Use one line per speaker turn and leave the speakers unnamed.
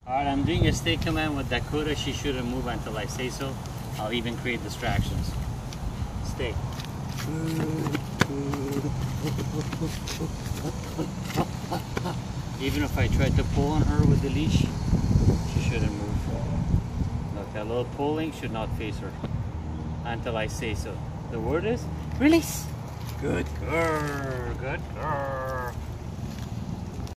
Alright, I'm doing a stay command with Dakota. She shouldn't move until I say so. I'll even create distractions. Stay. Even if I tried to pull on her with the leash, she shouldn't move. Look, that little pulling should not face her until I say so. The word is release. Good girl, good girl.